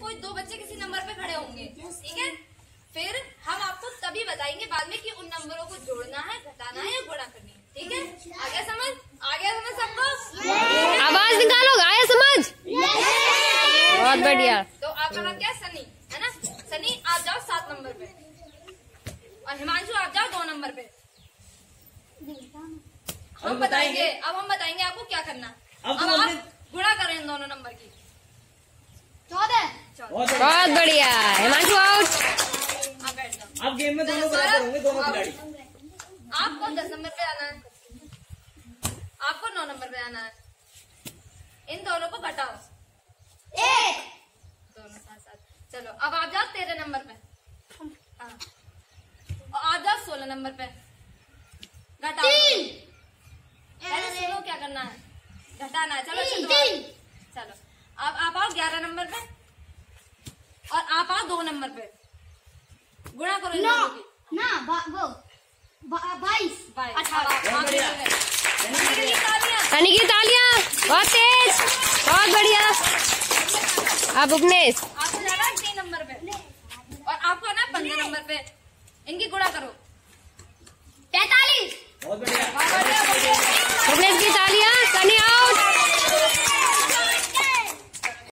कोई दो बच्चे किसी नंबर पे खड़े होंगे, ठीक है। फिर हम आपको तभी बताएंगे बाद में कि उन नंबरों को जोड़ना है, घटाना है या गुणा करनी है, ठीक है। आगे समझ, आगे समझ सबको? आवाज निकालो, आया समझ? बहुत बढ़िया। तो आपका नाम क्या है? सनी, है ना। सनी आप जाओ 7 नंबर पे और हिमांशु आप जाओ 2 नंबर पे। हम बताएंगे, अब हम बताएंगे आपको क्या करना। अब आप गुणा करें इन दोनों नंबर की। 14। बहुत बढ़िया। हिमांशु आउट। आप बैठ जाओ। अब गेम में दोनों बराबर होंगे, दोनों खिलाड़ी। आपको 10 नंबर पे आना है, आपको 9 नंबर पे आना है। इन दोनों को घटाओ, 1 दोनों साथ साथ। चलो अब आप जाओ 13 नंबर पे, हाँ। और आप जाओ 16 नंबर पे, घटाओ। पहले सुनो क्या करना है, घटाना है। चलो चलो अब आप आओ 11 नंबर पे और आप आओ 2 नंबर पे। गुणा करो इन दोनों की। 22 सनी की तालियां, बहुत तेज, बहुत बढ़िया। अब उपनेश आपको जाना है 3 नंबर पे और आपको आना 15 नंबर पे। इनकी गुणा करो, 43। बहुत बढ़िया।